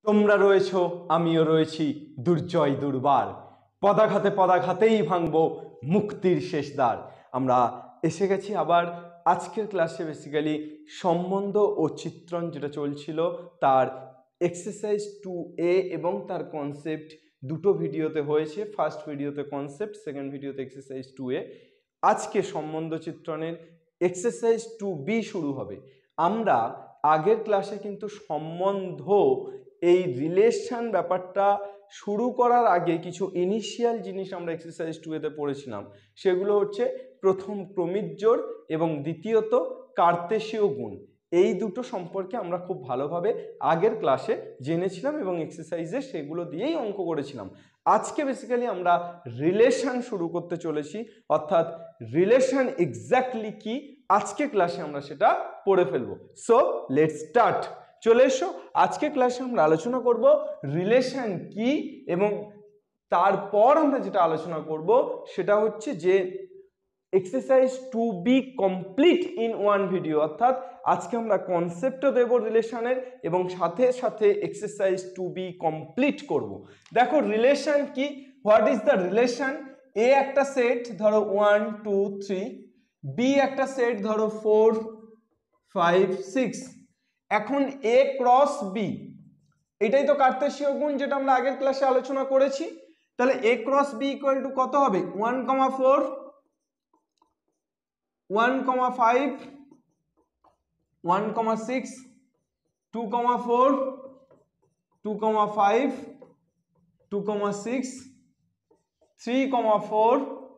তোমরা রয়েছো, আমিও রয়েছি, দুর্জয় দুর্বার, পদাঘাতে পদাঘাতেই ভাঙবো মুক্তির শেষ দ্বার। আমরা এসে গেছি আবার আজকের ক্লাসে। বেসিক্যালি সম্বন্ধ ও চিত্রণ যেটা চলছিল তার এক্সারসাইজ 2A এবং তার কনসেপ্ট দুটো ভিডিওতে হয়েছে। ফার্স্ট ভিডিওতে কনসেপ্ট, সেকেন্ড ভিডিওতে এক্সারসাইজ 2A। আজকে সম্বন্ধ চিত্রণের এক্সারসাইজ 2B শুরু হবে। আমরা আগের ক্লাসে কিন্তু সম্বন্ধ এই রিলেশন ব্যাপারটা শুরু করার আগে কিছু ইনিশিয়াল জিনিস আমরা এক্সারসাইজ 2A পড়েছিলাম। সেগুলো হচ্ছে প্রথম ক্রমিক জোড় এবং দ্বিতীয়ত কার্তেশীয় গুণ। এই দুটো সম্পর্কে আমরা খুব ভালোভাবে আগের ক্লাসে জেনেছিলাম এবং এক্সারসাইজে সেগুলো দিয়েই অঙ্ক করেছিলাম। আজকে বেসিক্যালি আমরা রিলেশন শুরু করতে চলেছি, অর্থাৎ রিলেশন এক্স্যাক্টলি কি আজকে ক্লাসে আমরা সেটা পড়ে ফেলবো। So let's start. চলে এসো, আজকে ক্লাসে আমরা আলোচনা করব রিলেশন কি, এবং তারপর আমরা যেটা আলোচনা করব সেটা হচ্ছে যে exercise 2B complete in one video. অর্থাৎ আজকে আমরা কনসেপ্টও দেব রিলেশনের এবং সাথে সাথে এক্সারসাইজ 2B কমপ্লিট করব। দেখো রিলেশন কি, what is the relation. A একটা সেট ধরো 1 2 3, বি একটা সেট ধরো 4 5 6। এখন এ ক্রস বি, এটাই তো কার্তেশীয় গুণ যেটা আমরা আগের ক্লাসে আলোচনা করেছি। তাহলে A cross B equal to কত হবে? 1,4 1,5 1,6 2,4 2,5 2,6 3,4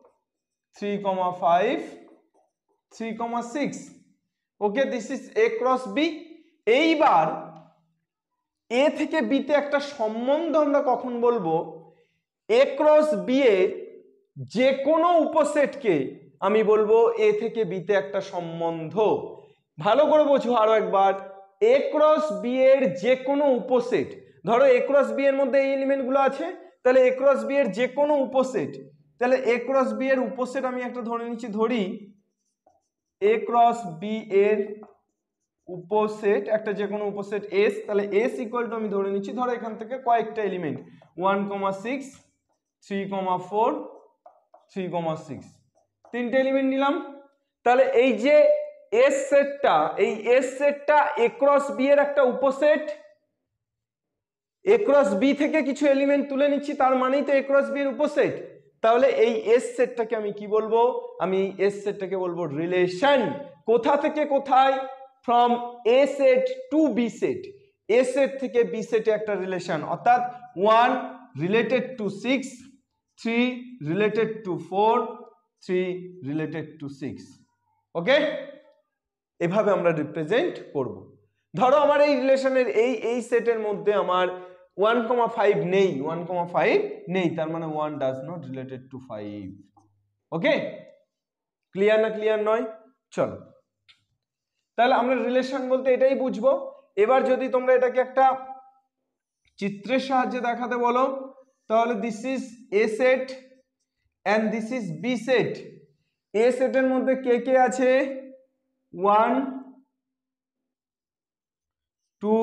3,5 3,6। Okay, this is A cross B. এইবার এ থেকে বিতে একটা সম্বন্ধ আমরা কখন বলবো? এ ক্রস বি এর যে কোনো উপসেটকে আমি বলবো এ থেকে বিতে একটা সম্বন্ধ। ভালো করে বোঝো আরো একবার, এ ক্রস বি এর যে কোনো উপসেট, ধরো এ ক্রস বি এর মধ্যে এই এলিমেন্টগুলো আছে, তাহলে এ ক্রস বি এর যে কোনো উপসেট, তাহলে এ ক্রস বি এর উপসেট আমি একটা ধরে নিচ্ছি, ধরি এ ক্রস বি এর উপসেট একটা যে কোনো উপসেট এস, তাহলে এস ইকুয়াল টু আমি ধরে নিচ্ছি, ধরো এখান থেকে কয়েকটা এলিমেন্ট 1,6 3,4 3,6 তিনটে এলিমেন্ট নিলাম। তাহলে এই যে এস সেটটা, এই এস সেটটা এ ক্রস বি এর একটা উপসেট। এ ক্রস বি থেকে কিছু এলিমেন্ট তুলে নিচ্ছি, তার মানেই তো এ ক্রস বি এর উপসেট। তাহলে এই এস সেটটাকে আমি কি বলবো? আমি এস সেটটাকে বলবো রিলেশন। কোথা থেকে কোথায়? From A set to B set. A set থেকে বি সেটে একটা রিলেশন, অর্থাৎ 1 related to 6, 3 related to 4, 3 related to 6। Okay, এভাবে আমরা রিপ্রেজেন্ট করব। ধরো আমার এই রিলেশনের এই সেটের মধ্যে আমার 1,5 নেই, 1,5 নেই, তার মানে 1 does not related to 5। Okay, clear না ক্লিয়ার নয়? চলো, তাহলে আমরা রিলেশন বলতে এটাই বুঝবো। এবার যদি তোমরা এটাকে একটা চিত্রের সাহায্যে দেখাতে বলো, তাহলে this is A set and this is B set. A সেটের মধ্যে কে কে আছে? 1 2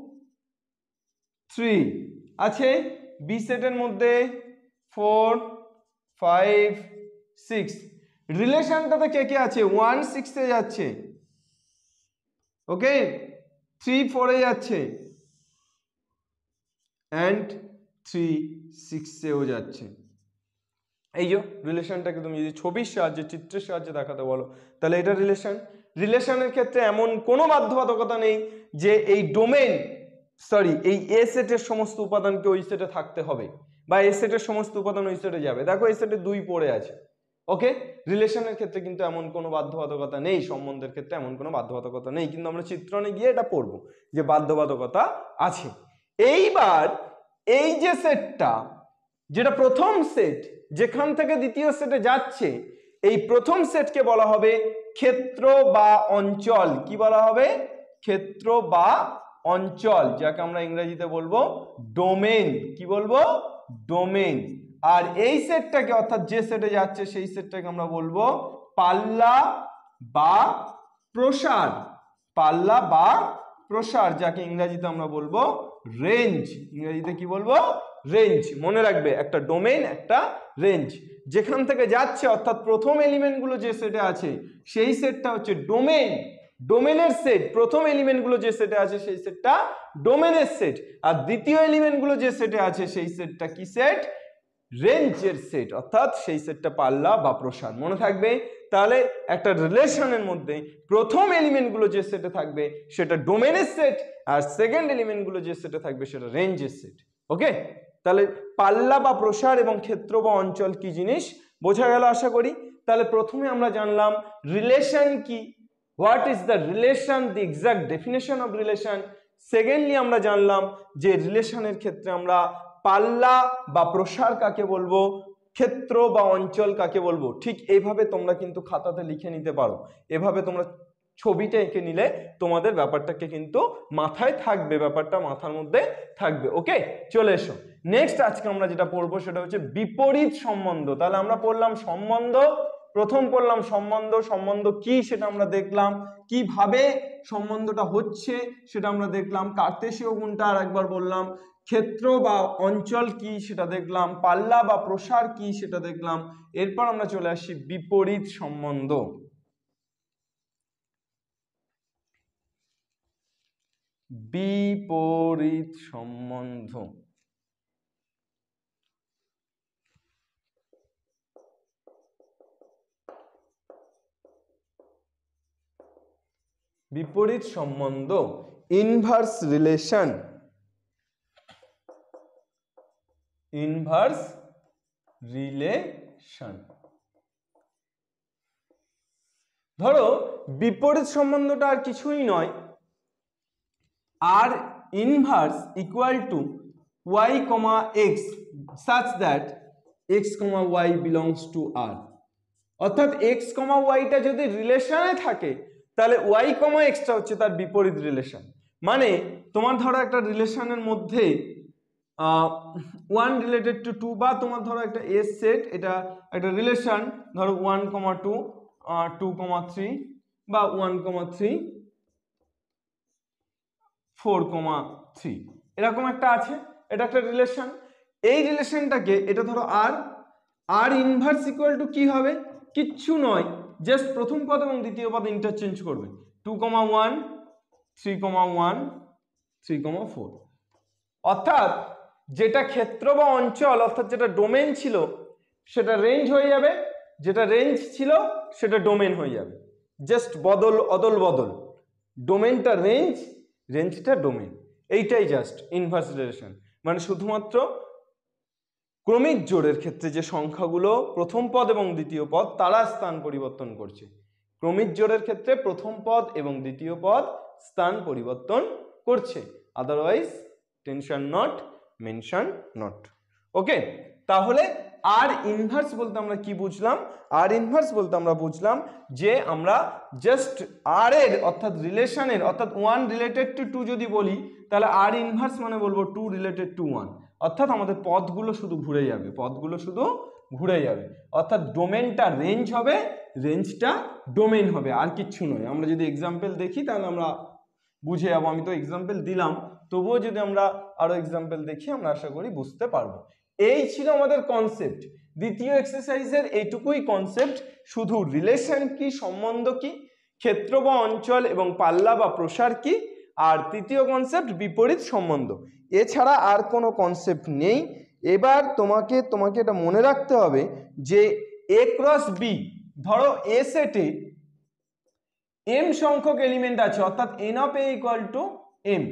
3 আছে। বি সেটের মধ্যে 4 5 6। রিলেশনটাতে কে কে আছে? 1 6 এ যাচ্ছে, ওকে, 3 4 এ যাচ্ছে, এন্ড 3 6 এও যাচ্ছে। এই যে রিলেশনটাকে তুমি যদি ছবির সাহায্যে, চিত্রের সাহায্যে দেখাতে বলো, তাহলে এটা রিলেশন। রিলেশনের ক্ষেত্রে এমন কোনো বাধ্যবাধকতা নেই যে এই ডোমেন, এই এ সেটের সমস্ত উপাদানকে ওই সেটে থাকতে হবে, বা এ সেটের সমস্ত উপাদান ওই সেটে যাবে। দেখো এই সেটে 2 পড়ে আছে। ওকে, রিলেশনের ক্ষেত্রে কিন্তু এমন কোনো বাধ্যবাধকতা নেই, সম্বন্ধের ক্ষেত্রে এমন কোনো বাধ্যবাধকতা নেই, কিন্তু আমরা চিত্রণে গিয়ে এটা পড়বো যে বাধ্যবাধকতা আছে। এইবার এই যে সেটটা, যেটা প্রথম সেট, যেখান থেকে দ্বিতীয় সেটে যাচ্ছে, এই প্রথম সেটকে বলা হবে ক্ষেত্র বা অঞ্চল। কি বলা হবে? ক্ষেত্র বা অঞ্চল, যাকে আমরা ইংরেজিতে বলবো ডোমেন। কি বলবো? ডোমেন। আর এই সেটটাকে, অর্থাৎ যে সেটে যাচ্ছে সেই সেটটাকে আমরা বলবো পাল্লা বা প্রসার। পাল্লা বা প্রসার, যাকে ইংরেজিতে আমরা বলবো রেঞ্জ, ইংরেজিতে কি বলবো? রেঞ্জ। মনে রাখবে একটা ডোমেইন একটা রেঞ্জ, যেখান থেকে যাচ্ছে অর্থাৎ প্রথম এলিমেন্টগুলো যে সেটে আছে সেই সেটটা হচ্ছে ডোমেইন, ডোমেনের সেট। প্রথম এলিমেন্টগুলো যে সেটে আছে সেই সেটটা ডোমেনের সেট, আর দ্বিতীয় এলিমেন্টগুলো যে সেটে আছে সেই সেটটা কি সেট? রেঞ্জের সেট, অর্থাৎ সেই সেটটা পাল্লা বা প্রসার। মনে থাকবে তাহলে একটা রিলেশনের মধ্যে প্রথম এলিমেন্টগুলো যে সেটে থাকবে সেটা ডোমেনের সেট, আর সেকেন্ড এলিমেন্টগুলো যে সেটে থাকবে সেটা রেঞ্জের সেট। ওকে, তাহলে পাল্লা বা প্রসার এবং ক্ষেত্র বা অঞ্চল কি জিনিস বোঝা গেল আশা করি। তাহলে প্রথমে আমরা জানলাম রিলেশন কি, what is the relation, the exact definition of relation. Secondly আমরা জানলাম যে রিলেশনের ক্ষেত্রে আমরা পাল্লা বা প্রসার কাকে বলবো, ক্ষেত্র বা অঞ্চল কাকে বলবো। ঠিক এইভাবে তোমরা কিন্তু খাতাতে লিখে নিতে পারো, এভাবে তোমরা ছবিটা এঁকে নিলে তোমাদের ব্যাপারটাকে কিন্তু মাথায় থাকবে, ব্যাপারটা মাথার মধ্যে থাকবে। ওকে, চলে এসো নেক্সট। আজকে আমরা যেটা পড়বো সেটা হচ্ছে বিপরীত সম্বন্ধ। তাহলে আমরা পড়লাম সম্বন্ধ, প্রথম পড়লাম সম্বন্ধ, সম্বন্ধ কি সেটা আমরা দেখলাম, কিভাবে সম্বন্ধটা হচ্ছে সেটা আমরা দেখলাম, কার্তেশীয় গুণটা আর একবার বললাম, ক্ষেত্র বা অঞ্চল কি সেটা দেখলাম, পাল্লা বা প্রসার কি সেটা দেখলাম। এরপর আমরা চলে আসি বিপরীত সম্বন্ধ। বিপরীত সম্বন্ধ বিপরীত সম্বন্ধ, ইনভার্স রিলেশন, ইনভার্স রিলেশন। ধরো বিপরীত সম্বন্ধটা আর কিছুই নয়, আর inverse equal to y, x such that x, y belongs to r। অর্থাৎ x, y টা যদি রিলেশনে থাকে তাহলে y, x টা হচ্ছে তার বিপরীত রিলেশন। মানে তোমার ধরো একটা রিলেশনের মধ্যে 1 রিলেটেড টু 2, বা তোমার ধরো একটা এস সেট, এটা একটা রিলেশন, ধরো 1, 2, 2, 3, বা 1, 3, 4, 3, এরকম একটা আছে, এটা একটা রিলেশন। এই রিলেশনটাকে এটা ধরো আর ইনভার্স ইকুয়াল টু কি হবে? কিচ্ছু নয়, জাস্ট প্রথম পদ এবং দ্বিতীয় পদ ইন্টারচেঞ্জ করবে, 2, 1, 3, 1, 3, 4। অর্থাৎ যেটা ক্ষেত্র বা অঞ্চল অর্থাৎ যেটা ডোমেন ছিল সেটা রেঞ্জ হয়ে যাবে, যেটা রেঞ্জ ছিল সেটা ডোমেন হয়ে যাবে। জাস্ট অদল বদল, ডোমেনটা রেঞ্জ, রেঞ্জটা ডোমেন, এইটাই জাস্ট ইনভার্স রিলেশন। মানে শুধুমাত্র ক্রমিক জোড়ের ক্ষেত্রে যে সংখ্যাগুলো প্রথম পদ এবং দ্বিতীয় পদ তারা স্থান পরিবর্তন করছে, ক্রমিক জোড়ের ক্ষেত্রে প্রথম পদ এবং দ্বিতীয় পদ স্থান পরিবর্তন করছে, otherwise tension not, mention not. Okay, তাহলে আর ইনভার্স বলতে আমরা কি বুঝলাম? আর ইনভার্স বলতে আমরা বুঝলাম যে আমরা জাস্ট আর এর অর্থাৎ রিলেশনের অর্থাৎ 1 রিলেটেড টু 2 যদি বলি তাহলে আর ইনভার্স মানে বলবো 2 রিলেটেড টু 1। অর্থাৎ আমাদের পদগুলো শুধু ঘুরে যাবে, পদগুলো শুধু ঘুরে যাবে, অর্থাৎ ডোমেনটা রেঞ্জ হবে, রেঞ্জটা ডোমেন হবে, আর কিচ্ছু নয়। আমরা যদি এক্সাম্পল দেখি তাহলে আমরা বুঝে যাবো। আমি তো এক্সাম্পল দিলাম, তবুও যদি আমরা আরো এক্সাম্পল দেখি আমরা আশা করি বুঝতে পারবো। এই ছিল আমাদের কনসেপ্ট। দ্বিতীয় এক্সারসাইজের এইটুকুই কনসেপ্ট, শুধু রিলেশন কি, সম্বন্ধ কি, ক্ষেত্র বা অঞ্চল এবং পাল্লা বা প্রসার কি, আর তৃতীয় কনসেপ্ট বিপরীত সম্বন্ধ। এছাড়া আর কোনো কনসেপ্ট নেই। এবার তোমাকে এটা মনে রাখতে হবে যে এ ক্রস বি, ধরো এ সেটে m সংখ্যক এলিমেন্ট আছে, অর্থাৎ n of a equal to m,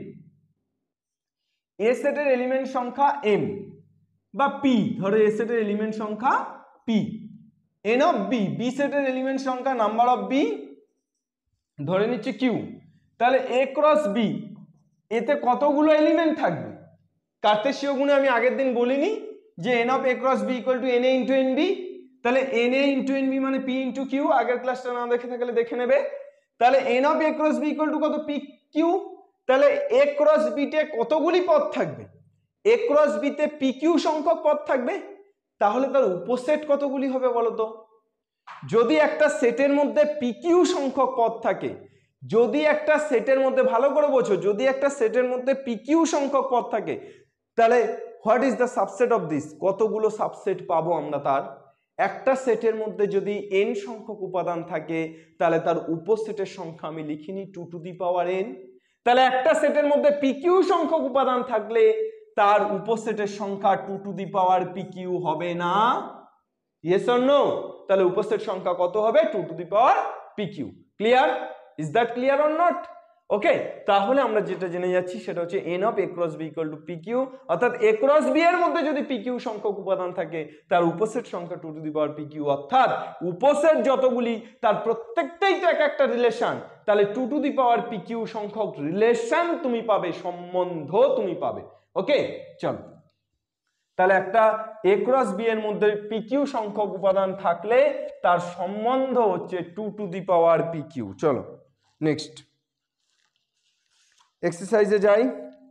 এ সেটের এলিমেন্ট সংখ্যা m বা p, ধরো এ সেটের এলিমেন্ট সংখ্যা p, n of b, b সেটের এলিমেন্ট সংখ্যা নাম্বার অফ b ধরে নিচ্ছে q। তাহলে a ক্রস b এতে কতগুলো এলিমেন্ট থাকবে? কার্তেশীয় গুণে আমি আগের দিন বলিনি যে n of a cross b equal to na into nb, তাহলে na into nb মানে p into q, আগের ক্লাসটা না দেখে থাকলে দেখে নেবে। তাহলে n of a cross b equal to কত? pq। তাহলে a cross b তে কতগুলি পদ থাকবে? a cross b তে pq সংখ্যক পদ থাকবে। তাহলে তার উপসেট কতগুলি হবে বলো তো? যদি একটা সেটের মধ্যে pq সংখ্যক পদ থাকে যদি একটা সেটের মধ্যে, ভালো করে বোঝো, যদি একটা সেটের মধ্যে পিকিউ সংখ্যক পদ থাকে, তাহলে what is the subset of this, কতগুলো সাবসেট পাবো আমরা তার? একটা সেটের মধ্যে যদি n সংখ্যক উপাদান থাকে তাহলে তার উপসেটের সংখ্যা আমি লিখিনি 2 টু দি পাওয়ার n। তাহলে একটা সেটের মধ্যে পিকিউ সংখ্যক উপাদান থাকলে তার উপসেটের সংখ্যা 2 টু দি পাওয়ার পিকিউ হবে না? Yes or no? তাহলে উপসেট সংখ্যা কত হবে? 2 to the power p q. Clear? Is that clear or not? Okay, তাহলে আমরা যেটা জেনে যাচ্ছি সেটা হচ্ছে n of a cross b equal to pq, অর্থাৎ a ক্রস b এর মধ্যে যদি pq সংখ্যক উপাদান থাকে তার উপসেট সংখ্যা 2 টু দি পাওয়ার pq, অর্থাৎ উপসেট যতগুলি তার প্রত্যেকটাই তো এক একটা রিলেশন, তাহলে 2 টু দি পাওয়ার pq সংখ্যক রিলেশন তুমি পাবে, সম্বন্ধ তুমি পাবে। ওকে, চলো, তাহলে একটা a ক্রস b এর মধ্যে pq সংখ্যক উপাদান থাকলে তার সম্বন্ধ হচ্ছে 2 টু দি পাওয়ার pq। চলো নেক্সট এক্সারসাইজে যাই,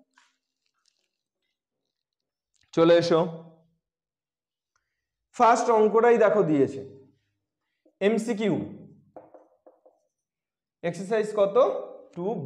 চলে এসো। ফার্স্ট অঙ্কটাই দেখো দিয়েছে এমসিকিউ, এক্সারসাইজ কত 2b।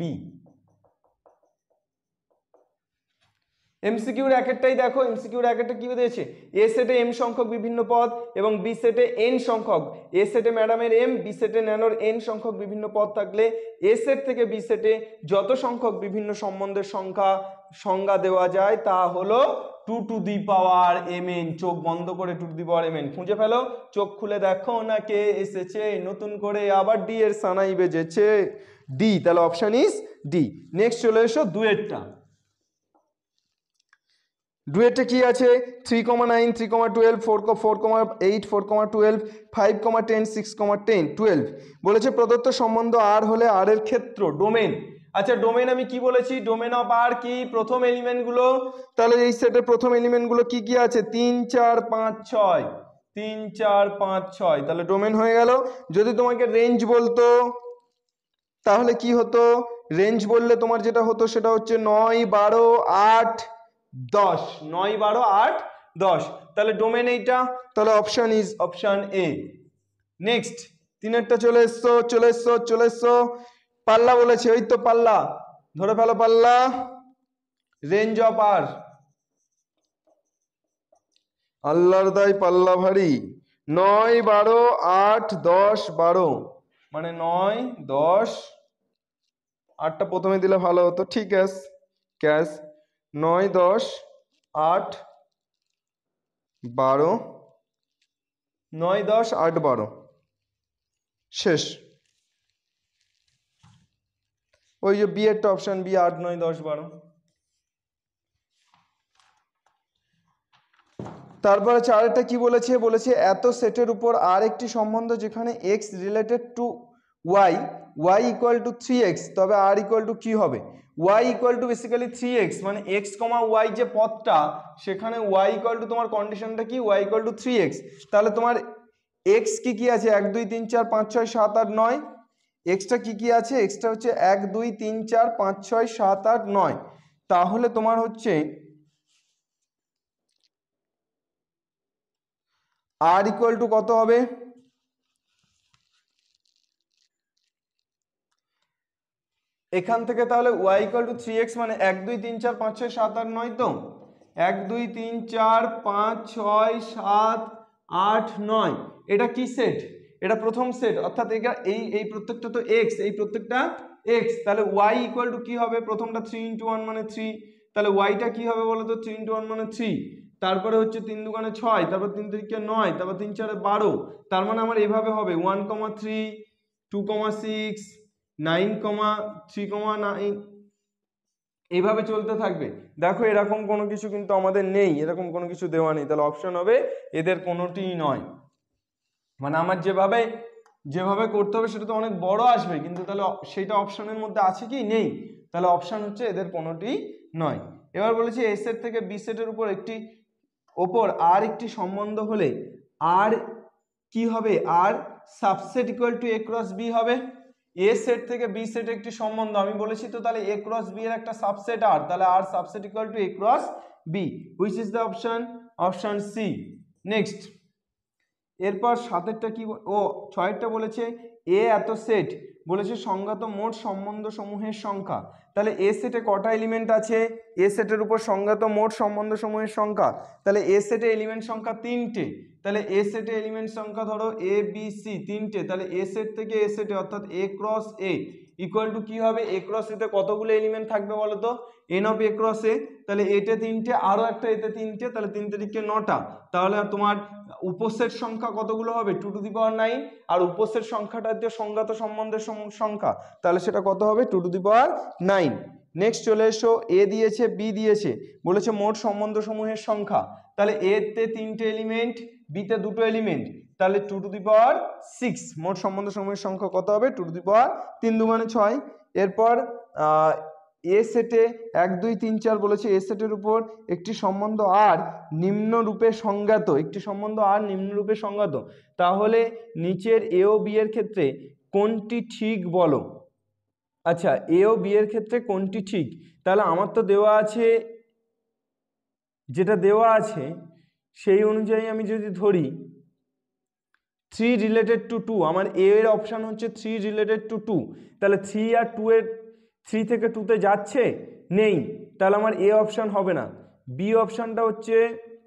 এমসিকিউর একটাই দেখো, এমসিকিউর একটা কি দিয়েছে, এ সেটে m সংখ্যক বিভিন্ন পদ এবং বি সেটে n সংখ্যক, এ সেটে ম্যাডামের m, বি সেটে ন্যানোর n সংখ্যক বিভিন্ন পদ থাকলে এ সেট থেকে বি সেটে যত সংখ্যক বিভিন্ন সম্বন্ধের সংজ্ঞা দেওয়া যায় তা হলো 2 টু দি পাওয়ার mn। চোখ বন্ধ করে 2 টু দি পাওয়ার mn খুঁজে ফেলো, চোখ খুলে দেখো না কে এসেছে নতুন করে, আবার ডি এর সানাই বেজেছে, ডি, তাহলে অপশন ইজ ডি। নেক্সট চলে এসো দুয়েরটা। ডুয়েটে কি আছে, 3,9, 3,12, 4,8, 4,12, 5,10, 6,10, 12 বলেছে প্রদত্ত সম্বন্ধ আর হলে আর এর ক্ষেত্র ডোমেন। আচ্ছা, ডোমেন আমি কি বলেছি, ডোমেন অফ আর কি, প্রথম এলিমেন্ট গুলো, তাহলে এই সেটের প্রথম এলিমেন্ট গুলো কি কি আছে, 3, 4, 5, 6, 3, 4, 5, 6, তাহলে ডোমেন হয়ে গেল। যদি তোমাকে রেঞ্জ বলতো তাহলে কি হতো, রেঞ্জ বললে তোমার যেটা হতো সেটা হচ্ছে 9, 12, 8, 10, 9, 12, 8, 10, তাহলে ডোমেন এইটা, তাহলে option is option A. Next তিনেরটা চলে এসছো, চলে এসছো, চলে এসছো। পাল্লা বলেছে, ওই তো পাল্লা, ধরে ফেলো পাল্লা, রেঞ্জ অফ আর, আল্লাহর দায় পাল্লা ভারী, 9, 12, 8, 10, 12, মানে 9, 10, 8টা প্রথমে দিলে ভালো হতো, ঠিক আছে ক্যাশ, 9, 10, 8, 12, 9, 10, 8, 12 শেষ। ওই যে বি এরটা অপশন বি, 8, 9, 10, 12। তারপরে চারেরটা কি বলেছে, বলেছে এত সেটের উপর আর একটি সম্বন্ধ যেখানে x related to y, y equal to 3x, তবে আর ইকুয়াল টু কি হবে, Y equal two basically 3x, মানে এক্স কমা ওয়াই যে পদটা সেখানে ওয়াই ইকুয়াল টু তোমার কন্ডিশনটা কি, ওয়াই ইকুয়াল টু 3x, তাহলে তোমার এক্স কি কি আছে, 1, 2, 3, 4, 5, 6, 7, 8, 9, এক্সটা কি কি আছে, এক্সটা হচ্ছে 1, 2, 3, 4, 5, 6, 7, 8, 9, তাহলে তোমার হচ্ছে আর ইকুয়াল টু কত হবে, এখান থেকে তাহলে y ইকুয়াল টু 3x, মানে 1, 2, 3, 4, 5, 6, 7, 8, 9, তো 1, 2, 3, 4, 5, 6, 7, 8, 9, এটা কি সেট, এটা প্রথম সেট, অর্থাৎ এই প্রত্যেকটা তো x, এই প্রত্যেকটা x, তাহলে y ইকুয়াল টু কি হবে, প্রথমটা 3 into 1 মানে 3, তাহলে yটা কি হবে বলো তো, 3 into 1 মানে 3, তারপরে হচ্ছে 3 দুগুণে 6, তারপর 3 তিরিকে 9, তারপর 3 চারে 12, তার মানে আমার এভাবে হবে 1, 3, 2, 6, 9, 3, 9, এইভাবে চলতে থাকবে। দেখো এরকম কোনো কিছু কিন্তু আমাদের নেই, এরকম কোনো কিছু দেওয়া নেই, তাহলে অপশন হবে এদের কোনোটিই নয়। মানে আমার যেভাবে করতে হবে সেটা তো অনেক বড় আসবে, কিন্তু তাহলে সেইটা অপশনের মধ্যে আছে কি, নেই, তাহলে অপশন হচ্ছে এদের কোনোটি নয়। এবার বলেছি এ সেট থেকে বি সেটের উপর আর একটি সম্বন্ধ হলে আর কি হবে, R subset equal to A cross B হবে। এ সেট থেকে বি সেট একটি সম্বন্ধ, আমি বলেছি তো, তাহলে এ ক্রস বি এর একটা সাবসেট আর, তাহলে R subset equal to A cross B, which is the option, option C. Next এরপর সাতেরটা কি, ও 6এরটা বলেছে এ এত সেট বলেছে সংজ্ঞাত মোট সম্বন্ধ সমূহের সংখ্যা। তাহলে এ সেটে কটা এলিমেন্ট আছে? এ সেটের উপর সংজ্ঞাত মোট সম্বন্ধ সমূহের সংখ্যা, তাহলে এ সেটে এলিমেন্ট সংখ্যা 3টে। তাহলে এ সেটে এলিমেন্ট সংখ্যা ধরো এ বি সি 3টে, তাহলে এ সেট থেকে এ সেটে অর্থাৎ A cross A equal to কি হবে? এ ক্রস এতে কতগুলো এলিমেন্ট থাকবে বলো তো? N of A cross A. তাহলে এতে 3টে, আরো একটা এতে 3টে, তাহলে 3 3 9টা। তাহলে তোমার উপসেট সংখ্যা কতগুলো হবে? 2 টু দি পাওয়ার 9। আর উপসেট সংখ্যাটা যে সংজ্ঞাত সম্বন্ধের সংখ্যা, তাহলে সেটা কত হবে? 2 টু দি পাওয়ার 9। নেক্সট চলে এসো, এ দিয়েছে বি দিয়েছে, বলেছে মোট সম্বন্ধ সমূহের সংখ্যা। তাহলে এ তে 3টে এলিমেন্ট, বি তে 2টো এলিমেন্ট, তাহলে 2 টু দি পাওয়ার 6। মোট সম্বন্ধ সমূহের সংখ্যা কত হবে? 2 টু দি পাওয়ার 3 2 মানে 6। এরপর এ সেটে 1 2 3 4 বলেছে এ সেটের উপর একটি সম্বন্ধ আর নিম্নরূপে সংজ্ঞাত, একটি সম্বন্ধ আর নিম্নরূপে সংজ্ঞাত। তাহলে নিচের এ ও বি এর ক্ষেত্রে কোনটি ঠিক বলো? আচ্ছা, এ ও বি এর ক্ষেত্রে কোনটি ঠিক? তাহলে আমার তো দেওয়া আছে, যেটা দেওয়া আছে সেই অনুযায়ী আমি যদি ধরি 3 রিলেটেড টু 2, আমার এ এর অপশান হচ্ছে 3 রিলেটেড টু 2, তাহলে 3 আর 2 এর 3 থেকে 2তে যাচ্ছে নেই, তাহলে আমার এ অপশান হবে না। বি অপশানটা হচ্ছে,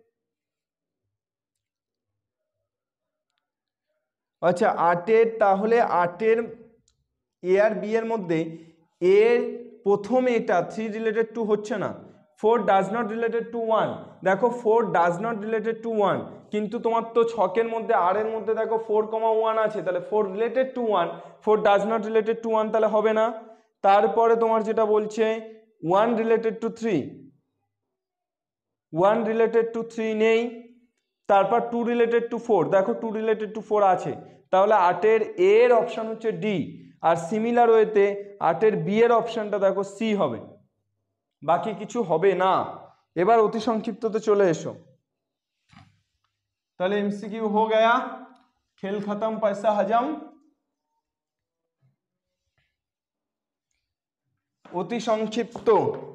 আচ্ছা 8-এর, তাহলে 8-এর এ আর বি এর মধ্যে এর প্রথম এটা 3 রিলেটেড টু হচ্ছে না। 4 ডাজ নট রিলেটেড টু 1, দেখো 4 ডাজ নট রিলেটেড টু 1, কিন্তু তোমার তো ছকের মধ্যে আর এর মধ্যে দেখো 4,1 আছে, তাহলে 4 related to 1, 4 does not related to 1, তাহলে হবে না। তারপরে তোমার যেটা বলছে 1 রিলেটেড টু 3, 1 রিলেটেড টু 3 নেই। তারপর 2 রিলেটেড টু 4, দেখো 2 রিলেটেড টু 4 আছে, তাহলে 8-এর এর অপশান হচ্ছে ডি। আর সিমিলার ওয়েতে 8-এর বি এর অপশানটা দেখো সি হবে, বাকি কিছু হবে না। এবার অতি সংক্ষিপ্ততে চলে এসো। তাহলে এমসিকিউ হো গয়া, খেল খতম, পয়সা হজম। অতি সংক্ষিপ্ত,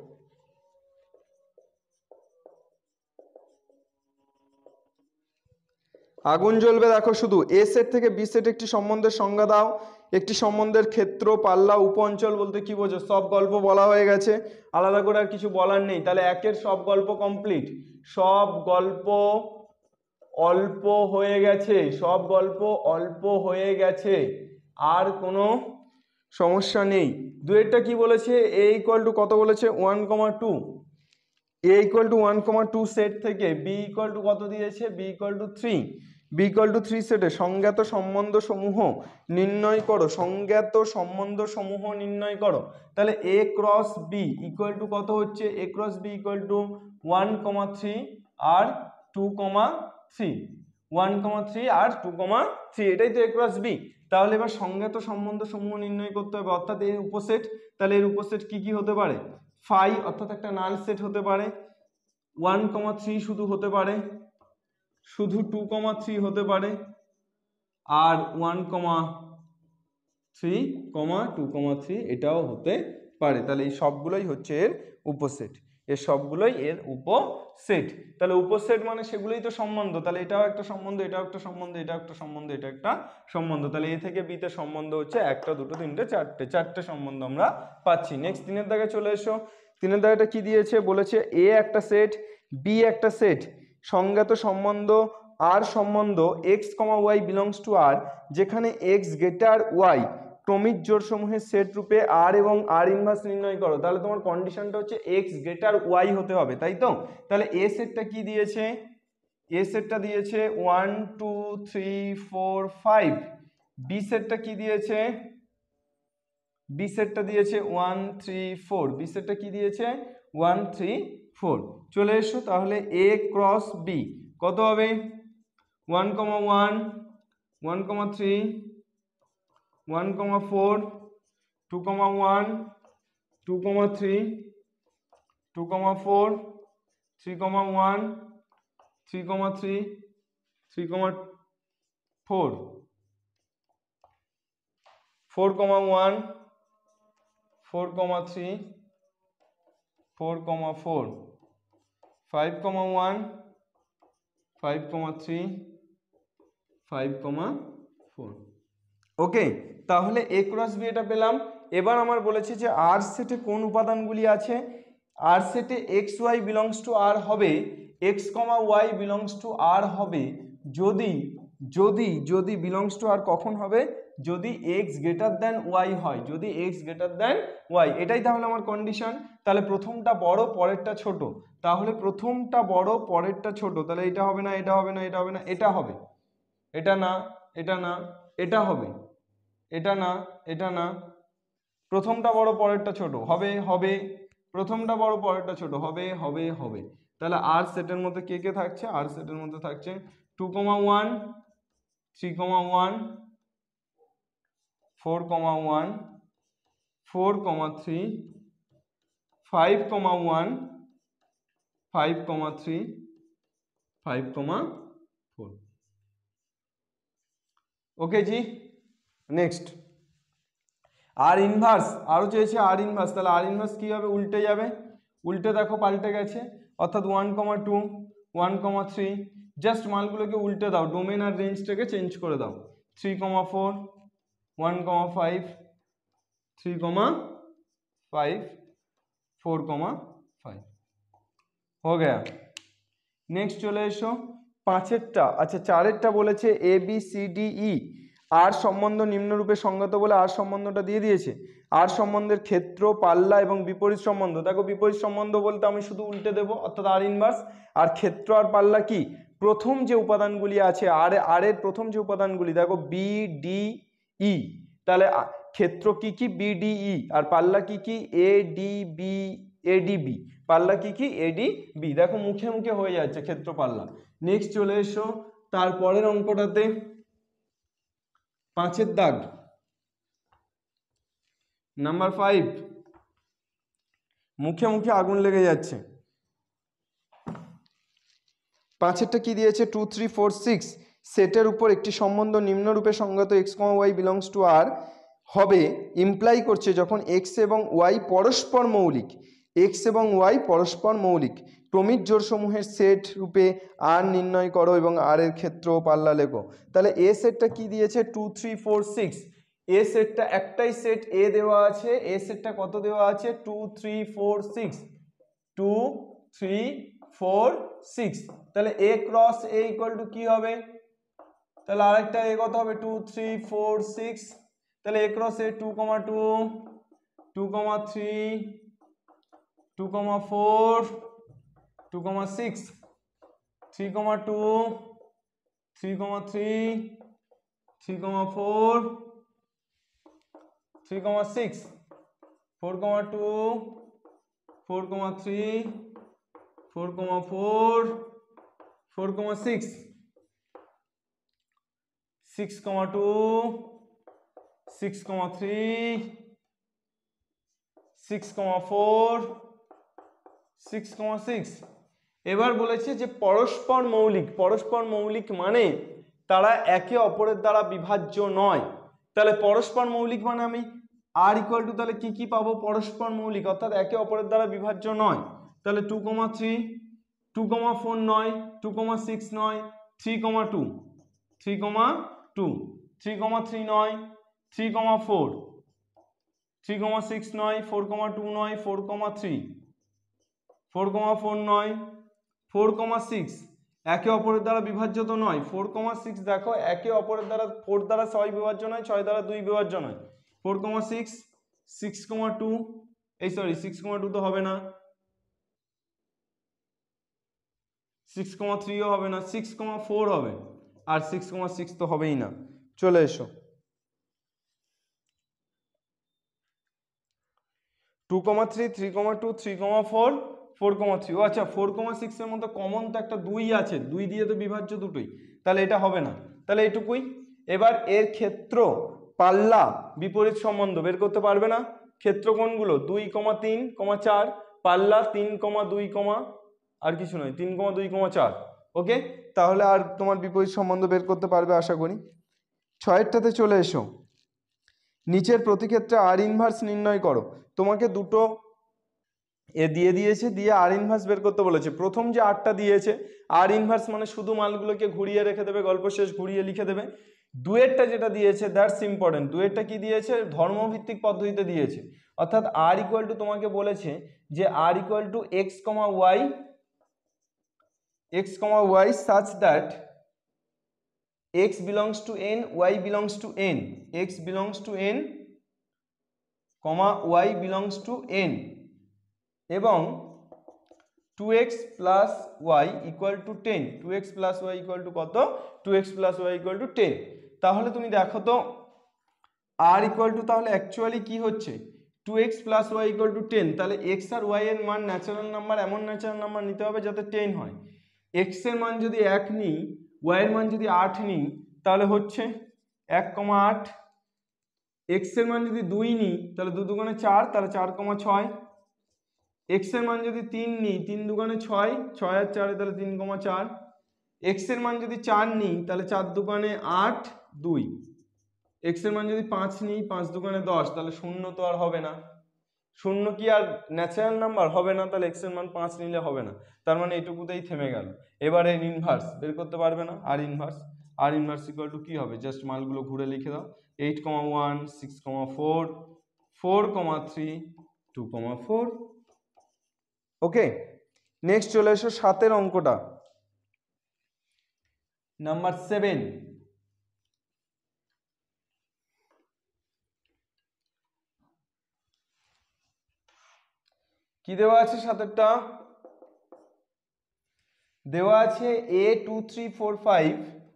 আগুন জ্বলবে দেখো শুধু। এ সেট থেকে বি সেট একটি সম্বন্ধের সংজ্ঞা দাও। একটি সম্বন্ধের ক্ষেত্র, পাল্লা, উপ অঞ্চল বলতে কি বোঝো? সব গল্প বলা হয়ে গেছে, আলাদা করে আর কিছু বলার নেই। তাহলে একের সব গল্প কমপ্লিট, সব গল্প অল্প হয়ে গেছে, সব গল্প অল্প হয়ে গেছে, আর কোনো সমস্যা নেই। দুয়েরটা কি বলেছে? এ ইকুয়াল টু কত বলেছে? 1,2। এ ইকুয়াল টু 1,2 সেট থেকে বি ইকুয়াল টু কত দিয়েছে? B equal to 3। B equal to 3 সেটে সংজ্ঞাত সম্বন্ধ সমূহ নির্ণয় করো, সংজ্ঞাত সম্বন্ধ সমূহ নির্ণয় করো। তাহলে A cross B equal to কত হচ্ছে? A cross B equal to 1,3 আর 2,3, 1,3 আর 2,3, এটাই তো এ ক্রস বি। তাহলে এবার সংজ্ঞাত সম্বন্ধ সমূহ নির্ণয় করতে হবে, অর্থাৎ এর উপসেট। তাহলে এর উপসেট কি কি হতে পারে? 5 অর্থাৎ একটা নাল সেট হতে পারে, 1,3 শুধু হতে পারে, শুধু 2,3 হতে পারে, আর 1,3, 2,3 এটাও হতে পারে। তাহলে এই সবগুলোই হচ্ছে এর উপসেট, এর সবগুলোই এর উপসেট। তাহলে উপসেট মানে সেগুলোই তো সম্বন্ধ। তাহলে এটাও একটা সম্বন্ধ, এটাও একটা সম্বন্ধ, এটাও একটা সম্বন্ধ, এটা একটা সম্বন্ধ। তাহলে এ থেকে বিতে সম্বন্ধ হচ্ছে 1 2 3 4, 4টে সম্বন্ধ আমরা পাচ্ছি। নেক্সট 3-এর দাগে চলে এসো। 3-এর দাগেটা কি দিয়েছে? বলেছে এ একটা সেট, বি একটা সেট, সংজ্ঞাত সম্বন্ধ আর সম্বন্ধ x comma y belongs to R, যেখানে এক্স গ্রেটার ওয়াই ক্রমিক জোড় সমূহের সেট রূপে আর এবং আর ইনভার্স নির্ণয় করো। তাহলে তোমার কন্ডিশনটা হচ্ছে এক্স গ্রেটার ওয়াই হতে হবে, তাই তো? তাহলে এ সেটটা কি দিয়েছে? এ সেটটা দিয়েছে 1 2 3 4 5। বি সেটটা কি দিয়েছে? বি সেটটা দিয়েছে 1 3 4। বি সেটটা কি দিয়েছে? 1 3 4। চলে এসো, তাহলে এ ক্রস বি কত হবে? 1,1, 1,3, 1,4, 2,1, 2,3, 2,4, 3,1, 3,3, 3,4, 4,1, 4,3, 4,4, 5,1, 5,3, 5,4। ওকে, তাহলে এ ক্রস বি এটা পেলাম। এবার আমার বলেছে যে আর সেটে কোন উপাদানগুলি আছে, আর সেটে x y belongs to R হবে, x comma y belongs to R হবে যদি যদি যদি বিলংস টু আর কখন হবে, যদি এক্স গ্রেটার দ্যান ওয়াই হয়, যদি এক্স গ্রেটার দ্যান ওয়াই। এটাই তাহলে আমার কন্ডিশন। তাহলে প্রথমটা বড় পরেরটা ছোট, তাহলে প্রথমটা বড় পরেরটা ছোট, তাহলে এটা হবে না, এটা হবে না, এটা হবে না, এটা হবে, এটা না, এটা না, এটা হবে, এটা না, এটা না, প্রথমটা বড় পরেরটা ছোট হবে, হবে, প্রথমটা বড় পরেরটা ছোট হবে, হবে, হবে। তাহলে আর সেটের মধ্যে কে কে থাকছে, আর সেটের মধ্যে থাকছে 2,1 3,1 4,1 4,3 5,1 5,3 5,4। ওকে জি। নেক্সট আর ইনভার্স, আরও চেয়েছে আর ইনভার্স। তাহলে আর ইনভার্স কী হবে, উল্টে যাবে, উল্টে দেখো পাল্টে গেছে, অর্থাৎ 1,2 1,3, জাস্ট মালগুলোকে উল্টে দাও, ডোমেন আর রেঞ্জটাকে চেঞ্জ করে দাও, 3,4 1,5 3,5 4,5 हो गया। নেক্সট চলে এসো পাঁচেরটা, আচ্ছা চারেরটা বলেছে A B C D E R সম্বন্ধ নিম্নরূপে সংগত বলে আর সম্বন্ধটা দিয়ে দিয়েছে। আর সম্বন্ধের ক্ষেত্র, পাল্লা এবং বিপরীত সম্বন্ধ। দেখো বিপরীত সম্বন্ধ বলতে আমি শুধু উল্টে দেবো, অর্থাৎ আর ইনভার্স। আর ক্ষেত্র আর পাল্লা কি, প্রথম যে উপাদানগুলি আছে আর এর প্রথম যে উপাদানগুলি দেখো বি ডি ই, তাহলে ক্ষেত্র কি কি বি ডি ই, আর পাল্লা কি কি A D B, A D B, পাল্লা কি কি এ ডি বি। দেখো মুখে মুখে হয়ে যাচ্ছে ক্ষেত্র পাল্লা। নেক্সট চলে এসো তারপরের অঙ্কটাতে, পাঁচের দাগ নাম্বার 5, মুখে মুখে আগুন লেগে যাচ্ছে। পাঁচেরটা কি দিয়েছে, 2 3 4 6 সেটের উপর একটি সম্বন্ধ নিম্নরূপে সংগত x comma y belongs to R হবে, ইমপ্লাই করছে যখন এক্স এবং ওয়াই পরস্পর মৌলিক, এক্স এবং ওয়াই পরস্পর মৌলিক, ক্রমিক জোড়সমূহের সেট রূপে আর নির্ণয় করো এবং আর এর ক্ষেত্র পাল্লা লেখো। তাহলে এ সেটটা কি দিয়েছে, 2 3 4 6, এ সেটটা একটাই সেট এ দেওয়া আছে, এ সেটটা কত দেওয়া আছে 2 3 4 6 2 3 4 6, তাহলে A cross A equal to কি হবে, তাহলে আরেকটা এ কত হবে 2 3 4 6, তাহলে এ ক্রস এ 2,2 2,3 2,4 2,6 3,2 3,3 3,4 3,6 4,2 4,3 4,4 4,6 6,2 6,3 6,4 6,6। এবার বলেছে যে পরস্পর মৌলিক, পরস্পর মৌলিক মানে তারা একে অপরের দ্বারা বিভাজ্য নয়। তাহলে পরস্পর মৌলিক মানে আমি আর ইকুয়াল টু তাহলে কি কি পাবো, পরস্পর মৌলিক অর্থাৎ একে অপরের দ্বারা বিভাজ্য নয়। তাহলে 2,3 2,4 নয়, 2,6 নয়, 3,2 3,2 3,3 নয়, 3,4 3,6 নয়, 4,2 নয়, 4,3 4,4 নয়, 4,6 একে অপরের দ্বারা বিভাজ্য তো নয়, 4,6 দেখো একে অপরের দ্বারা 4 দ্বারা 6 বিভাজ্য নয়, 6 দ্বারা 2 বিভাজ্য নয়, 4,6 6,2 এই সরি 6,2 তো হবে না, 6,3ও হবে না, 6,4 হবে, আর 6,6 তো হবেই না। চলে এসো 2,3 3,2 3,4 4,3, ও আচ্ছা 4,6 এর মধ্যে কমন তো একটা 2 আছে, 2 দিয়ে তো বিভাজ্য দুটোই, তাহলে এটা হবে না, তাহলে এটুকুই। এবার এর ক্ষেত্র পাল্লা বিপরীত সম্বন্ধ বের করতে পারবে না, ক্ষেত্র কোনগুলো 2,3,4, পাল্লা 3,2, আর কিছু নয় 3,2,4। ওকে, তাহলে আর তোমার বিপরীত সম্বন্ধ বের করতে পারবে আশা করি। 6এরটাতে চলে এসো, নিচের প্রতিক্ষেত্রে আর ইনভার্স নির্ণয় করো। তোমাকে দুটো এ দিয়ে দিয়েছে, দিয়ে আর ইনভার্স বের করতে বলেছে। প্রথম যে আরটা দিয়েছে আর ইনভার্স মানে শুধু মালগুলোকে ঘুরিয়ে রেখে দেবে, গল্প শেষ ঘুরিয়ে লিখে দেবে। ডুয়েটটা যেটা দিয়েছে দ্যাটস ইম্পর্টেন্ট, ডুয়েটটা কি দিয়েছে, ধর্মভিত্তিক পদ্ধতিতে দিয়েছে, অর্থাৎ আর ইকুয়াল টু তোমাকে বলেছে যে R equal to x comma y such that x belongs to n, y belongs to n, x belongs to n, y belongs to n এবং 2x plus y equal to 10, 2x plus y equal to কত, 2x plus y equal to 10। তাহলে তুমি দেখো তো r equal to তাহলে actually কি হচ্ছে 2x plus y equal to 10, তাহলে x আর y এর মান ন্যাচারাল নাম্বার, এমন ন্যাচারাল নাম্বার নিতে হবে যাতে 10 হয়। x এর মান যদি 1 নিই, y এর মান যদি 8 নিই, তাহলে হচ্ছে 1,8, x এর মান যদি 2 নিই তাহলে 2 দুগুণে 4, তাহলে 4,6, x এর মান যদি 3 নিই 3 দুগুণে 6, 6 আর 4 তাহলে 3,4, x এর মান যদি 4 নিই তাহলে 4 দুগুণে 8, 2, x এর মান যদি 5 নিই 5 দুগুণে 10, তাহলে 0 তো আর হবে না, 0 কি আর ন্যাচারাল নাম্বার হবে না, তাহলে x এর মান 5 নিলে হবে না, তার মানে এইটুকুতেই থেমে গেল। এবারে ইনভার্স বের করতে পারবে না, আর ইনভার্স ইকুয়াল টু কি হবে, জাস্ট মানগুলো ঘুরে লিখে দাও, 8,1, 6,4, 4,3, 2,4। ওকে, নেক্সট চলে এসো 7 অঙ্কটা, নাম্বার 7। কি দেওয়া আছে 7টা, দেওয়া আছে A2345,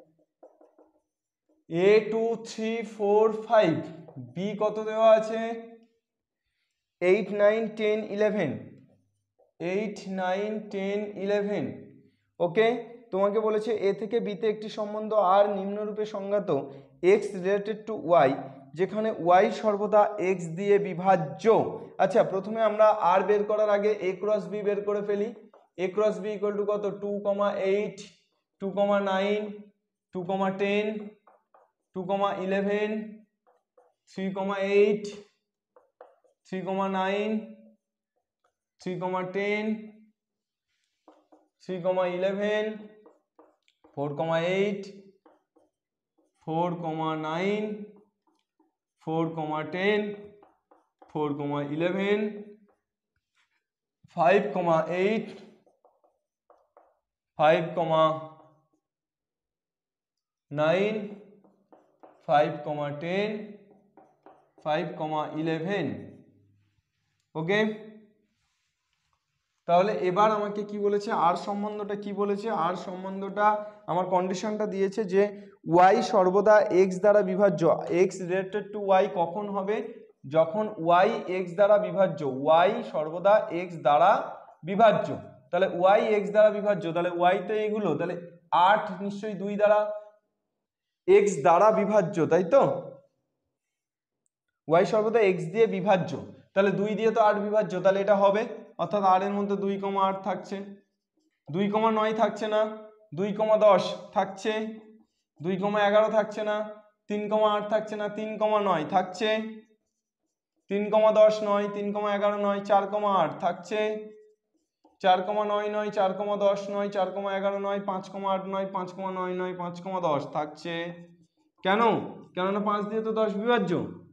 A2345, B কত দেওয়া আছে 8, 9, 10, 11, 8, 9, 10, 11। ওকে, তোমাকে বলেছে এ থেকে বিতে একটি সম্বন্ধ আর নিম্নরূপে সংজ্ঞাত x রিলেটেড টু y, যেখানে y সর্বদা x দিয়ে বিভাজ্য। আচ্ছা, প্রথমে আমরা আর বের করার আগে a ক্রস b বের করে ফেলি। a cross b equal to কত, 2,8, 2,9, 2,10, 2,11, 3,8, 3,9, 3,10, 3,11, 4,8, 4,9, 4,10, 4,11, 5,8, 5,9, 5,10, 5,11। ওকে, তাহলে এবার আমাকে কি বলেছে, আর সম্বন্ধটা কি বলেছে, আর সম্বন্ধটা আমার কন্ডিশনটা দিয়েছে যে y সর্বদা x দ্বারা বিভাজ্য, x রিলেটেড টু y কখন হবে, যখন y x দ্বারা বিভাজ্য, y সর্বদা x দ্বারা বিভাজ্য, তাহলে y x দ্বারা বিভাজ্য, তাহলে y তো এগুলো, তাহলে 8 নিশ্চয়ই 2 দ্বারা x দ্বারা বিভাজ্য, তাই তো, y সর্বদা x দিয়ে বিভাজ্য, তাহলে 2 দিয়ে তো 8 বিভাজ্য, তাহলে এটা হবে, অর্থাৎ r এর মধ্যে 2,8 থাকছে, 2,9 থাকছে না, 2,10 থাকছে, 2,11 থাকছে না, 3,8 থাকছে না, 3,9 থাকছে, 3,10 নয়, 3,11 নয়, 4,8 থাকছে, 4,9 নয়, 4,10 নয়, 4,11 নয়, 5,8 নয়, 5,9 নয়, 5,10 থাকছে। কেন, কেননা 5 দিয়ে তো 10 বিভাজ্য,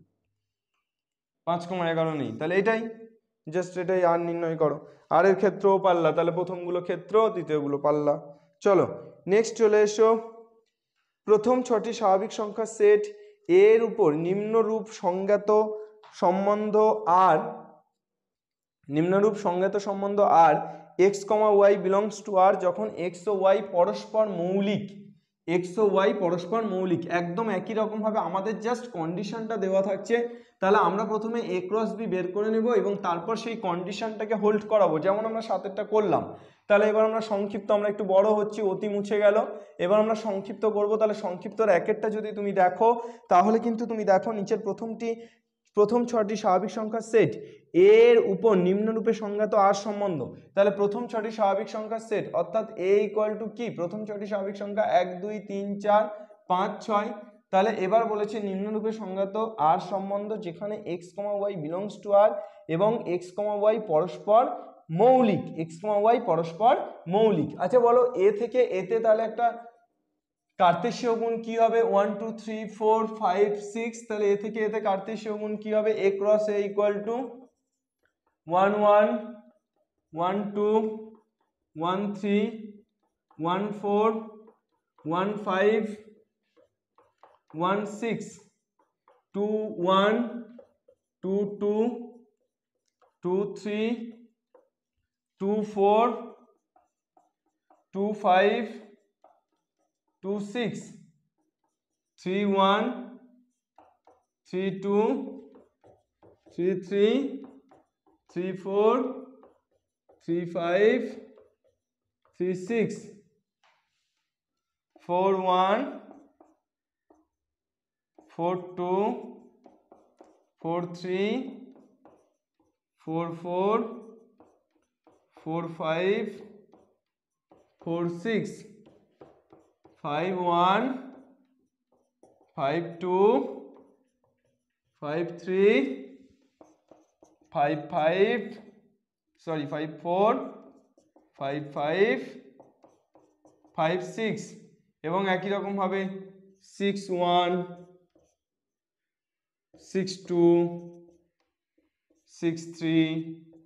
5,11 নেই, তাহলে এটাই, জাস্ট এটাই আর নির্ণয় করো। আর এর ক্ষেত্রও পাল্লা, তাহলে প্রথমগুলো ক্ষেত্র, দ্বিতীয়গুলো পাল্লা। চলো নেক্সট চলে এসো, প্রথম 6টি স্বাভাবিক সংখ্যার সেট এর উপর নিম্নরূপ সংজ্ঞাত সম্বন্ধ আর, নিম্নরূপ সংজ্ঞাত সম্বন্ধ R x, y belongs to r, যখন x ও y পরস্পর মৌলিক, x ও y পরস্পর মৌলিক, একদম একই রকম ভাবে আমাদের জাস্ট কন্ডিশনটা দেওয়া থাকছে, তাহলে আমরা প্রথমে a ক্রস b বের করে নেব এবং তারপর সেই কন্ডিশনটাকে হোল্ড করাবো, যেমন আমরা 7এরটা করলাম। তাহলে এবার আমরা সংক্ষিপ্ত, আমরা একটু বড় হচ্ছি, অতি মুছে গেল, এবার আমরা সংক্ষিপ্ত করব। তাহলে সংক্ষিপ্তর একেরটা যদি তুমি দেখো, তাহলে কিন্তু তুমি দেখো নিচের প্রথম 6টি স্বাভাবিক সংখ্যার সেট এর উপর নিম্নরূপে সংজ্ঞাত আর সম্বন্ধ, তাহলে প্রথম 6টি স্বাভাবিক সংখ্যার সেট, অর্থাৎ a ইকুয়াল টু কি, প্রথম 6টি স্বাভাবিক সংখ্যা 1, 2, 3, 4, 5, 6, তাহলে এবার বলেছে নিম্নরূপে সংজ্ঞাত আর সম্বন্ধ যেখানে x, y belongs to r এবং x, y পরস্পর মৌলিক, x, y পরস্পর মৌলিক। আচ্ছা বলো, a থেকে a তে তাহলে একটা কার্তেশীয় গুণ কি হবে 1 2 3 4 5 6 তাহলে এ থেকে এতে কার্তেশীয় গুণ কি হবে a cross a equal to 1 1 1 2 1 3 1 4 1 5 1 6 2 1 2 2 2 3 2 4 2 5 2 6 3 1 3 2 3 3 3 4 3 5 3 6 4 1 4 2 4 3 4 4 4 5 4 6 5 1 5 2 5 3 5 5 sorry 5 4 5 5 5 6 এবং একই রকম ভাবে 6 1 6 2 6 3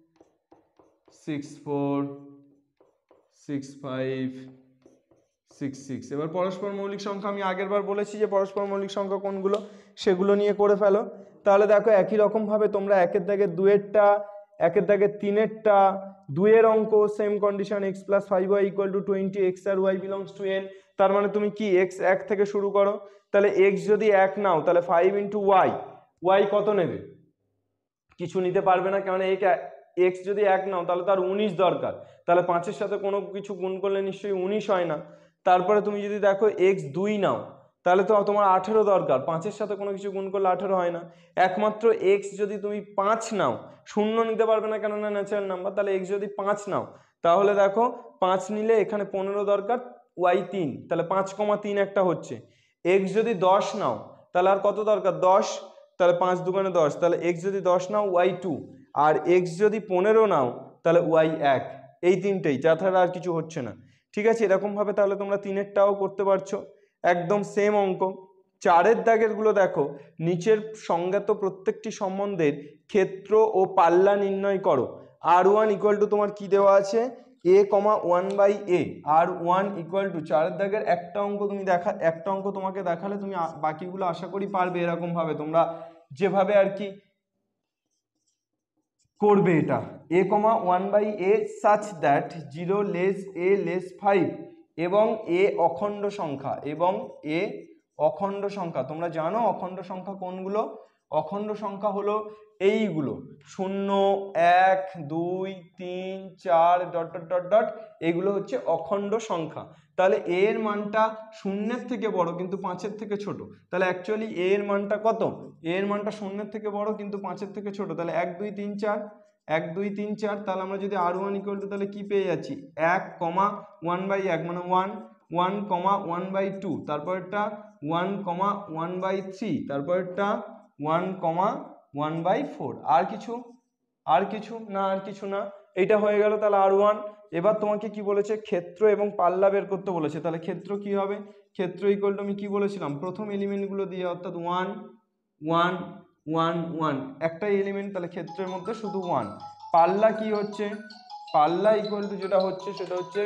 6 4 6 5 6 6 এবার পরস্পর মৌলিক সংখ্যা আমি আগের বার বলেছি যে পরস্পর মৌলিক সংখ্যা কোনগুলো সেগুলো নিয়ে করে ফেলো। তাহলে দেখো একই রকম ভাবে তোমরা একের দাগে 2 এরটা, একের দাগে 3 এরটা, 2 এর অঙ্ক same condition x + 5y = 20 x আর y belongs to n, তার মানে তুমি কি x 1 থেকে শুরু করো, তাহলে x যদি 1 নাও তাহলে 5 * y, y কত নেবে? কিছু নিতে পারবে না, কারণ x যদি 1 নাও তাহলে তার 19 দরকার, তাহলে 5 এর সাথে কোনো কিছু গুণ করলে নিশ্চয়ই 19 হয় না। তারপরে তুমি যদি দেখো x 2 নাও তাহলে তো তোমার 18 দরকার, 5 এর সাথে কোনো কিছু গুণ করলে 18 হয় না। একমাত্র x যদি তুমি 5 নাও, শূন্য নিতে পারবে না কেননা ন্যাচারাল নাম্বার, তাহলে x যদি 5 নাও তাহলে দেখো 5 নিলে এখানে 15 দরকার, y 3, তাহলে 5,3 একটা হচ্ছে। x যদি 10 নাও তাহলে আর কত দরকার 10, তাহলে 5 দুগুণে 10, তাহলে x যদি 10 নাও y 2, আর x যদি 15 নাও তাহলে y 1, এই তিনটেই, তাছাড়া আর কিছু হচ্ছে না। ঠিক আছে, এরকম ভাবে তাহলে তোমরা 3 এরটাও করতে পারছো, একদম সেম অঙ্ক। 4 এর দাগের গুলো দেখো, নিচের সংজ্ঞাত প্রত্যেকটি সম্বন্ধের ক্ষেত্র ও পাল্লা নির্ণয় করো। r1 = তোমার কি দেওয়া আছে a, 1/a, r1 = 4 এর দাগের একটা অঙ্ক তুমি একটা অঙ্ক তোমাকে দেখালে তুমি বাকিগুলো আশা করি পারবে। এরকম ভাবে তোমরা যেভাবে আর কি করবে এটা a, 1/a such that 0 less a less 5 এবং a অখণ্ড সংখ্যা, এবং a অখণ্ড সংখ্যা। তোমরা জানো অখণ্ড সংখ্যা কোনগুলো? অখণ্ড সংখ্যা হলো এইগুলো 0 1 2 3 4 ডট ডট ডট ডট, এগুলো হচ্ছে অখণ্ড সংখ্যা। তাহলে a এর মানটা 0 এর থেকে বড় কিন্তু 5 এর থেকে ছোট, তাহলে অ্যাকচুয়ালি a এর মানটা কত? a এর মানটা 0 এর থেকে বড় কিন্তু 5 এর থেকে ছোট, তাহলে 1 2 3 4, 1 2 3 4। তাহলে আমরা যদি r1 = তাহলে কি পেয়ে যাচ্ছি 1, 1/1 মানে 1, 1, 1/2, তারপরটা 1, 1/3, তারপরটা 1, 1/4। আর কিছু? আর কিছু না, আর কিছু না, এইটা হয়ে গেল তাহলে r1। এবার তোমাকে কি বলেছে? ক্ষেত্র এবং পাল্লা বের করতে বলেছে। তাহলে ক্ষেত্র কি হবে? ক্ষেত্র = আমি কি বলেছিলাম, প্রথম এলিমেন্টগুলো দিয়ে, অর্থাৎ 1 1 1 1, একটাই এলিমেন্ট, তাহলে ক্ষেত্রের মধ্যে শুধু 1। পাল্লা কি হচ্ছে? পাল্লা যেটা হচ্ছে সেটা হচ্ছে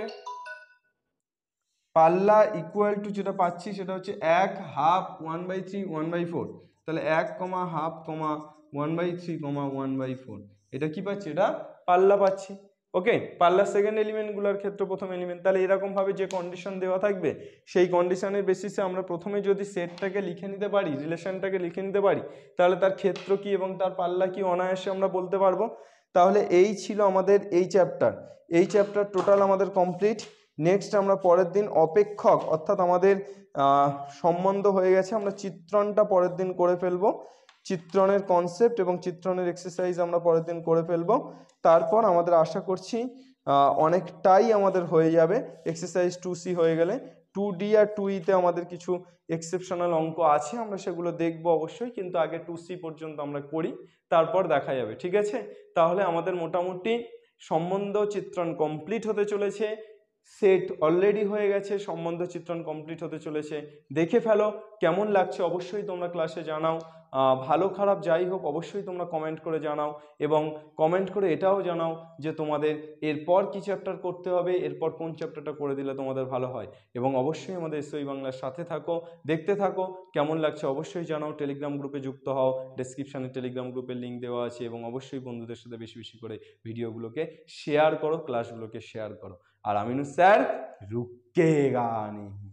পাল্লা যেটা পাচ্ছি সেটা হচ্ছে 1 হাফ 1/3 1/4, তাহলে 1, হাফ 1/3 1/4, এটা কি পাচ্ছি? এটা পাল্লা পাচ্ছি। ওকে, পাল্লার সেকেন্ড এলিমেন্টগুলোর ক্ষেত্রে প্রথম এলিমেন্ট। তাহলে এরকম ভাবে যে কন্ডিশন দেওয়া থাকবে সেই কন্ডিশনের বেসিসে আমরা প্রথমে যদি সেটটাকে লিখে নিতে পারি, রিলেশনটাকে লিখে নিতে পারি, তাহলে তার ক্ষেত্র কি এবং তার পাল্লা কি অনায়াসে আমরা বলতে পারবো। তাহলে এই ছিল আমাদের এই চ্যাপ্টার। এই চ্যাপ্টার টোটাল আমাদের কমপ্লিট। নেক্সট আমরা পরের দিন অপেক্ষক, অর্থাৎ আমাদের সম্বন্ধ হয়ে গেছে, আমরা চিত্রণটা পরের দিন করে ফেলবো। চিত্রণের কনসেপ্ট এবং চিত্রণের এক্সারসাইজ আমরা পরের দিন করে ফেলবো। তারপর আমাদের আশা করছি অনেকটাই আমাদের হয়ে যাবে। এক্সারসাইজ 2C হয়ে গেলে 2D আর 2E-তে আমাদের কিছু এক্সেপশনাল অঙ্ক আছে, আমরা সেগুলো দেখবো অবশ্যই, কিন্তু আগে 2C পর্যন্ত আমরা করি, তারপর দেখা যাবে। ঠিক আছে, তাহলে আমাদের মোটামুটি সম্বন্ধ চিত্রণ কমপ্লিট হতে চলেছে। সেট অলরেডি হয়ে গেছে, সম্বন্ধ চিত্রণ কমপ্লিট হতে চলেছে। দেখে ফেলো, কেমন লাগছে অবশ্যই তোমরা ক্লাসে জানাও। ভালো খারাপ যাই হোক অবশ্যই তোমরা কমেন্ট করে জানাও, এবং কমেন্ট করে এটাও জানাও যে তোমাদের এরপর কি চ্যাপ্টার করতে হবে, এরপর কোন চ্যাপ্টারটা করে দিলে তোমাদের ভালো হয়। এবং অবশ্যই আমাদের এসওই বাংলার সাথে থাকো, দেখতে থাকো, কেমন লাগছে অবশ্যই জানাও। টেলিগ্রাম গ্রুপে যুক্ত হও, ডেসক্রিপশানে টেলিগ্রাম গ্রুপের লিঙ্ক দেওয়া আছে, এবং অবশ্যই বন্ধুদের সাথে বেশি বেশি করে ভিডিওগুলোকে শেয়ার করো, ক্লাসগুলোকে শেয়ার করো। আর আমিনু স্যার रुकेगा नहीं।